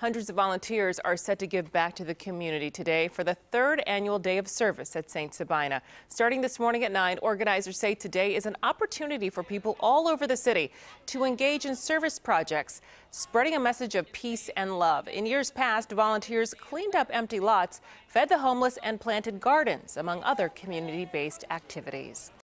Hundreds of volunteers are set to give back to the community today for the third annual day of service at St. Sabina. Starting this morning at 9, organizers say today is an opportunity for people all over the city to engage in service projects, spreading a message of peace and love. In years past, volunteers cleaned up empty lots, fed the homeless, and planted gardens, among other community-based activities.